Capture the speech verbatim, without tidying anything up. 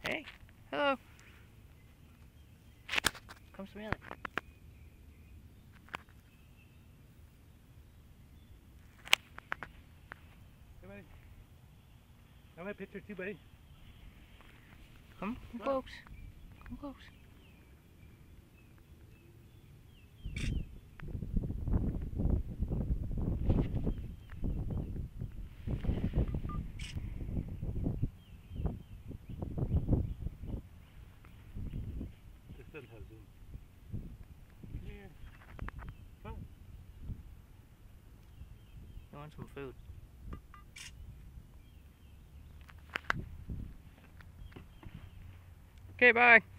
Hey, hello. Come smell it. Hey, buddy. I want a picture too, buddy. Come, come close. Come close. This doesn't have zoom. Come here. Come. You want some food? Okay, bye.